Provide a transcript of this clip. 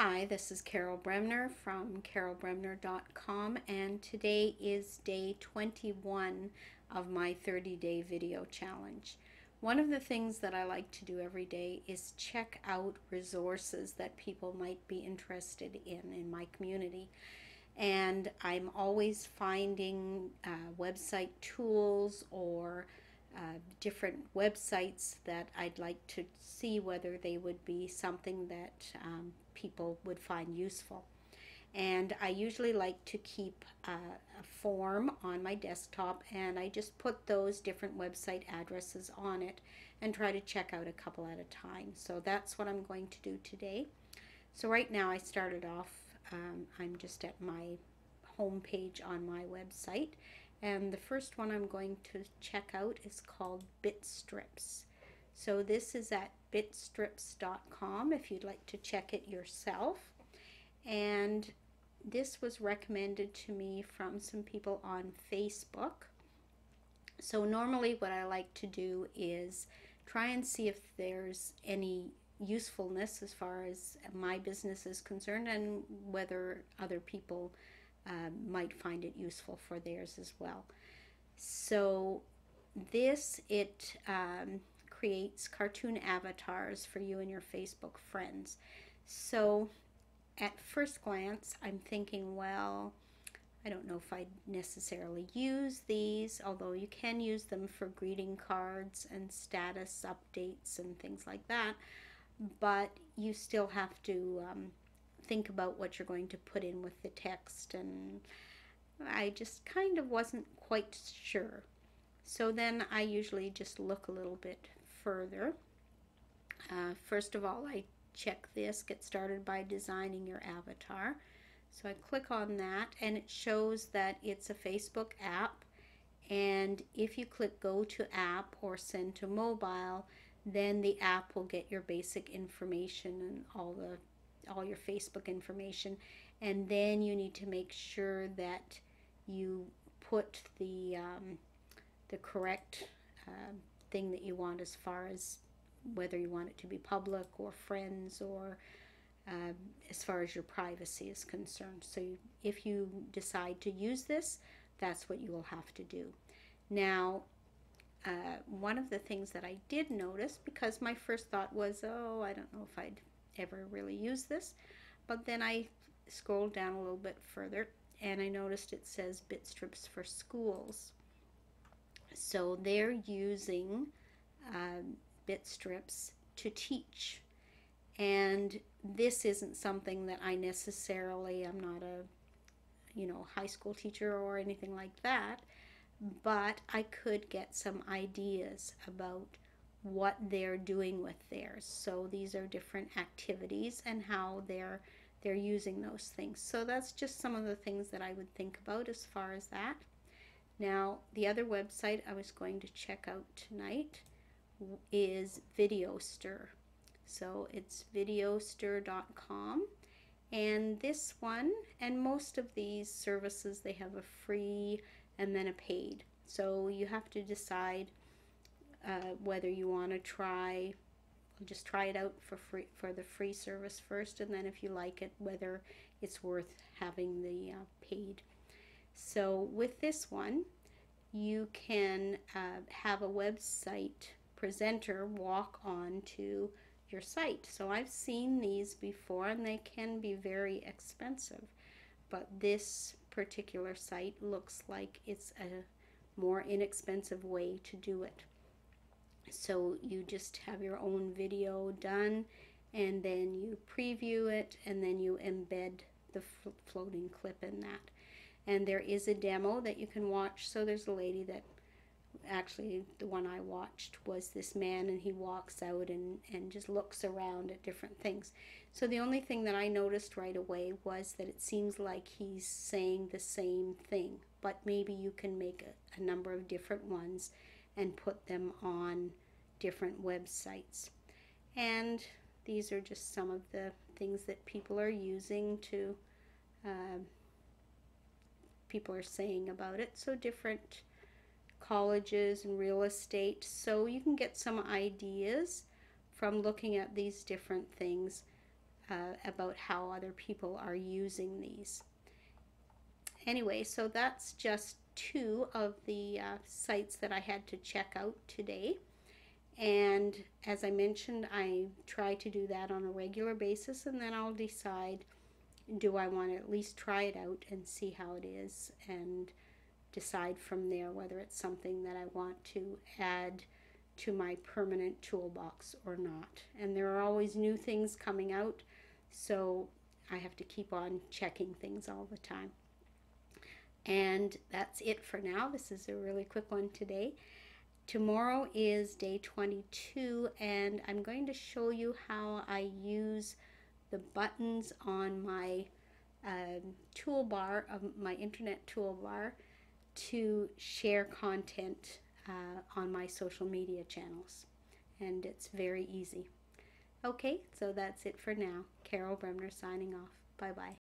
Hi, this is Carol Bremner from carolbremner.com, and today is day 21 of my 30-day video challenge. One of the things that I like to do every day is check out resources that people might be interested in my community. And I'm always finding website tools or different websites that I'd like to see whether they would be something that people would find useful. And I usually like to keep a form on my desktop, and I just put those different website addresses on it and try to check out a couple at a time. So that's what I'm going to do today. So right now I started off, I'm just at my home page on my website, and the first one I'm going to check out is called Bitstrips. So this is at bitstrips.com if you'd like to check it yourself. And this was recommended to me from some people on Facebook. So normally what I like to do is try and see if there's any usefulness as far as my business is concerned, and whether other people might find it useful for theirs as well. So it creates cartoon avatars for you and your Facebook friends. So at first glance, I'm thinking, well, I don't know if I'd necessarily use these, although you can use them for greeting cards and status updates and things like that. But you still have to think about what you're going to put in with the text, and I just kind of wasn't quite sure. So then I usually just look a little bit further. First of all, I check this, get started by designing your avatar. So I click on that, and it shows that it's a Facebook app, and if you click go to app or send to mobile, then the app will get your basic information and all your Facebook information, and then you need to make sure that you put the correct thing that you want as far as whether you want it to be public or friends, or as far as your privacy is concerned. So if you decide to use this, that's what you will have to do. Now, one of the things that I did notice, because my first thought was, oh, I don't know if I'd ever really use this, but then I scrolled down a little bit further, and I noticed it says Bitstrips for schools. So they're using Bitstrips to teach. And this isn't something that I necessarily, I'm not a high school teacher or anything like that, but I could get some ideas about what they're doing with theirs. So these are different activities and how they're using those things. So that's just some of the things that I would think about as far as that. Now, the other website I was going to check out tonight is Videostir. So it's videostir.com. And this one, and most of these services, they have a free and then a paid. So you have to decide whether you want to just try it out for the free service first, and then if you like it, whether it's worth having the paid. So with this one, you can have a website presenter walk on to your site. So I've seen these before, and they can be very expensive, but this particular site looks like it's a more inexpensive way to do it. So you just have your own video done, and then you preview it, and then you embed the floating clip in that. And there is a demo that you can watch. So there's a lady that, actually the one I watched was this man, and he walks out and just looks around at different things. So the only thing that I noticed right away was that it seems like he's saying the same thing, but maybe you can make a number of different ones and put them on different websites. And these are just some of the things that people are using to people are saying about it. So different colleges and real estate. So you can get some ideas from looking at these different things about how other people are using these. Anyway, so that's just two of the sites that I had to check out today. And as I mentioned, I try to do that on a regular basis, and then I'll decide, do I want to at least try it out and see how it is, and decide from there whether it's something that I want to add to my permanent toolbox or not. And there are always new things coming out, so I have to keep on checking things all the time. And that's it for now. This is a really quick one today. Tomorrow is day 22, and I'm going to show you how I use the buttons on my toolbar, of my internet toolbar, to share content on my social media channels. And it's very easy. Okay, so that's it for now. Carol Bremner signing off. Bye-bye.